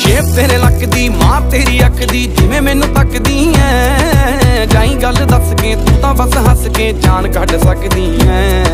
shape ਤੇਰੇ ਲੱਕ ਦੀ ਮਾਂ तेरी अख दी जिवें मैनू तकदी ऐ जाई गल दस के तू तां बस हस के जान कढ सकदी ऐ